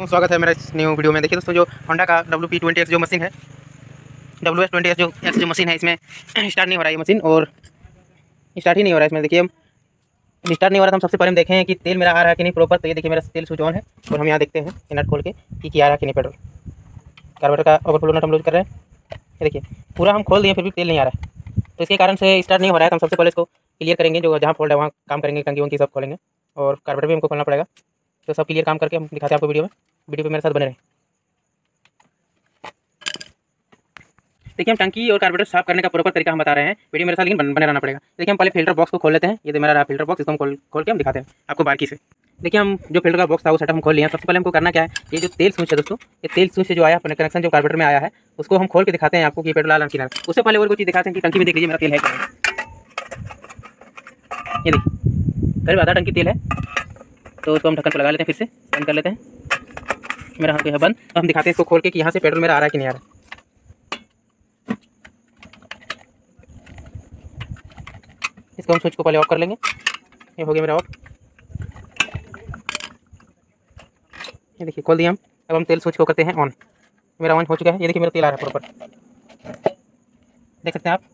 दोस्तों स्वागत है मेरा इस न्यू वीडियो में। देखिए दोस्तों, जो होंडा का WP20X जो मशीन है, WS20X जो मशीन है, इसमें स्टार्ट नहीं हो रहा है ये मशीन, और स्टार्ट ही नहीं हो रहा है इसमें। देखिए हम स्टार्ट नहीं हो रहा था। हम सबसे पहले हम देखें कि तेल मेरा आ रहा है कि नहीं प्रॉपर। तो ये देखिए मेरा तेल स्विच ऑन है, और हम यहाँ देखते हैं नट खोल के कि आ रहा है कि नहीं पेट्रोल। कार्बोरेटर का ओवरफ्लो नट हम लूज कर रहे हैं। ये देखिए पूरा हम खोल दिए, फिर भी तेल नहीं आ रहा है, तो इसके कारण से स्टार्ट नहीं हो रहा है। तो हम सबसे पहले इसको क्लियर करेंगे, जो जहाँ फॉल्ट है वहाँ काम करेंगे, टंकी वंकी सब खोलेंगे, और कार्बोरेटर भी हमको खोलना पड़ेगा। तो सब क्लियर काम करके हम दिखाते हैं आपको वीडियो में। वीडियो पे मेरे साथ बने रहें। देखिए हम टंकी और कार्बोरेटर साफ करने का प्रॉपर तरीका हम बता रहे हैं, वीडियो मेरे साथ लेकिन बने रहना पड़ेगा। देखिए हम पहले फिल्टर बॉक्स को खोल लेते हैं। ये तो मेरा रहा फिल्टर बॉक्स, इसको हम खोल के हम दिखाते हैं आपको बारीकी से। देखिए हम जो फिल्टर का बॉक्स था वो सेटअप हम खोल लिया। सबसे पहले हमको करना क्या है, ये जो तेल स्विच है दोस्तों, ये तेल स्विच से जो आया अपने कनेक्शन जो कार्बोरेटर में आया है, उसको हम खोल के दिखाते हैं आपको कि पेट्रोल डालना किनारा। उससे पहले और कोई चीज़ दिखाते हैं कि टंकी में देख लीजिए मेरा तेल है क्या। ये देखिए करीब आधा टंकी तेल है, तो उसको हम ढक्कन पर लगा लेते हैं, फिर से बंद कर लेते हैं। मेरा हाथ है बंद। तो हम दिखाते हैं इसको खोल के कि यहाँ से पेट्रोल मेरा आ रहा है कि नहीं आ रहा है। इसको हम स्विच को पहले ऑफ कर लेंगे। ये हो गया मेरा ऑफ। ये देखिए खोल दिया हम। अब हम तेल स्विच को करते हैं ऑन। मेरा ऑन हो चुका है। ये देखिए मेरा तेल आ रहा है प्रॉपर, देख सकते हैं आप।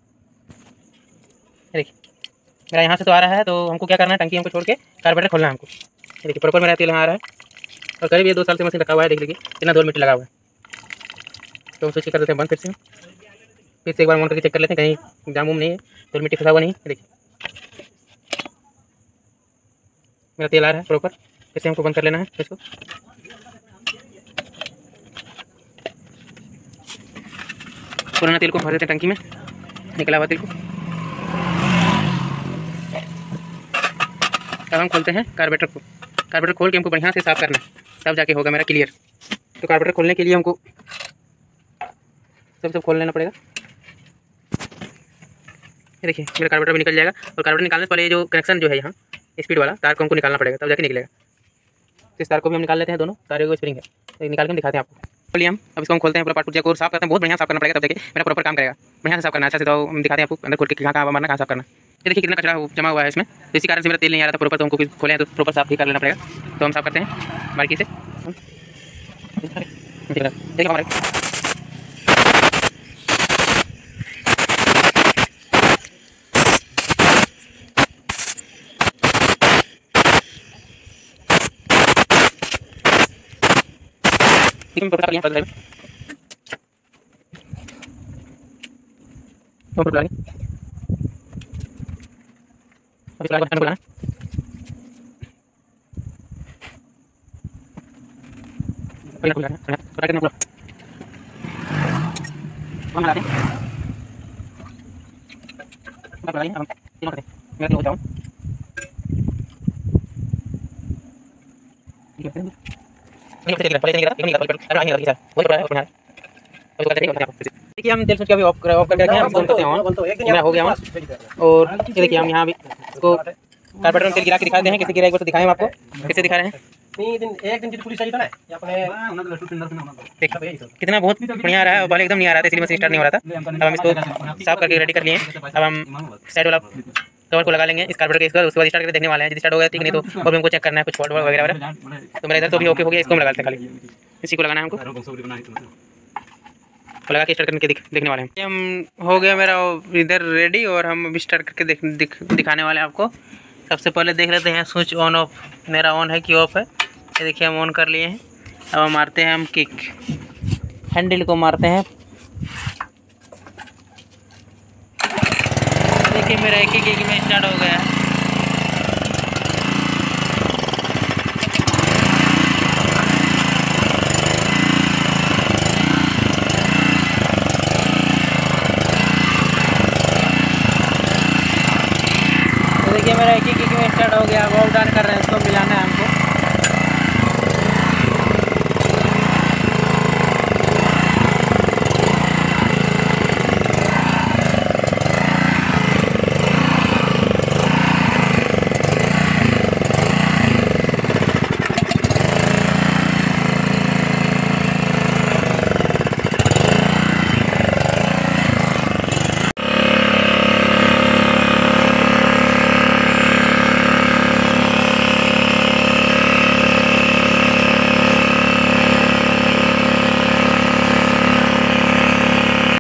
ये देखिए मेरा यहाँ से तो आ रहा है। तो हमको क्या करना है, टंकी हमको छोड़ के कार्बोरेटर खोलना है हमको। ये देखिए प्रॉपर मेरा तेल यहाँ आ रहा है, और करीब ये 2 साल से मशीन रखा हुआ है। देख लीजिए कितना 2 मीटर लगा हुआ है। तो हम स्विच कर देते हैं बंद। फिर से एक बार ऑन करके चेक कर लेते हैं कहीं जाम उम नहीं है, 2 मिट्टी फंसा हुआ नहीं है। देखिए मेरा तेल आ रहा है प्रॉपर। फिर से हमको बंद कर लेना है इसको। पुराना तेल को भर देते हैं टंकी में, निकला हुआ तेल को। अब हम खोलते हैं कार्बोरेटर को। कार्बोरेटर खोल के हमको बढ़िया से साफ करना है, तब जाके होगा मेरा क्लियर। तो कार्बोरेटर खोलने के लिए हमको सब खोल लेना पड़ेगा। ये देखिए मेरा कार्बोरेटर भी निकल जाएगा, और कार्बोरेटर निकालने से पहले जो कनेक्शन जो है यहाँ स्पीड वाला तार को हमको निकालना पड़ेगा, तब जाके निकलेगा। तो इस तार को भी हम निकाल लेते हैं, दोनों तारों को स्प्रिंग है, तो निकाल के हम दिखाते हैं आपको। चलिए हम अब इसको हम खोलते हैं, पूरा पार्ट पुर्जा को साफ करते हैं। बहुत बढ़िया साफ करना पड़ेगा, तब देखिए मेरा प्रॉपर काम करेगा। बढ़िया से साफ करना अच्छा से। तो हम दिखाते हैं आपको अंदर खोल के कहाँ कहाँ मारना, कहाँ साफ करना। ये देखिए कितना कचरा जमा हुआ है इसमें, तो इसी कारण से मेरा तेल नहीं आ रहा था प्रॉपर। तो हमको खोले हैं तो प्रॉपर साफ ही कर लेना पड़ेगा। तो हम साफ करते हैं बारीकी से। देखिए हमारे प्रॉपर कर लिया अभी बुलाना देखिए हम तेल स्विच का भी ऑफ करके रखे हैं। हम करते हैं ऑन, मेरा हो गया ऑन। और ये देखिए हम यहाँ भी इसको कार्बोरेटर में तेल गिरा के दिखाते हैं। कैसे गिरा एक बार तो दिखाएं हम आपको, कैसे दिखा रहे हैं। एक दिन पुलिस आई था ना अपने कितना बहुत बढ़िया आ रहा है, और पहले एकदम नहीं आ रहा था, इसलिए मशीन स्टार्ट नहीं हो रहा था। अब हम इसको साफ करके रेडी कर लिए। अब हम साइड वाला कवर को लगा लेंगे इस कार्बोरेटर के, इसका उसके बाद स्टार्ट करके देखने वाले हैं। यदि स्टार्ट हो गया ठीक, नहीं तो और भी हमको चेक करना है कुछ फॉल्ट वगैरह वगैरह। तो मेरा इधर तो भी ओके हो गया। इसको हम लगा लेते हैं, खाली इसी को लगाना है हमको, लगा के स्टार्ट करके देखने वाले हैं। हम हो गया मेरा इधर रेडी, और हम अभी स्टार्ट करके दिखाने वाले हैं आपको। सबसे पहले देख लेते हैं स्विच ऑन ऑफ मेरा ऑन है कि ऑफ है। ये देखिए हम ऑन कर लिए हैं। अब हम मारते हैं हम किक, हैंडल को मारते हैं। देखिए मेरा एक ही किक में स्टार्ट हो गया है। तो देखिए मेरा एक ही किक में स्टार्ट हो गया। वाव डाउन कर रहे हैं, इसको मिलाना है हमको।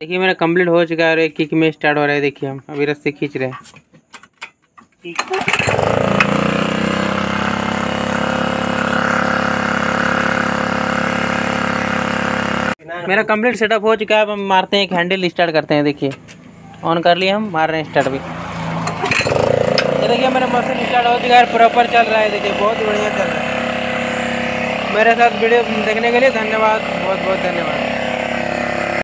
देखिए मेरा कंप्लीट हो चुका है और एक किक में स्टार्ट हो रहा है। देखिए हम अभी रस्सी खींच रहे हैं। मेरा कंप्लीट सेटअप हो चुका है। अब हम मारते हैं एक हैंडल, स्टार्ट करते हैं। देखिए ऑन कर लिए, हम मार रहे हैं स्टार्ट भी। ये देखिए मेरा मशीन स्टार्ट हो चुका है, प्रॉपर चल रहा है। देखिए बहुत ही बढ़िया चल रहा है। मेरे साथ वीडियो देखने के लिए धन्यवाद, बहुत बहुत धन्यवाद।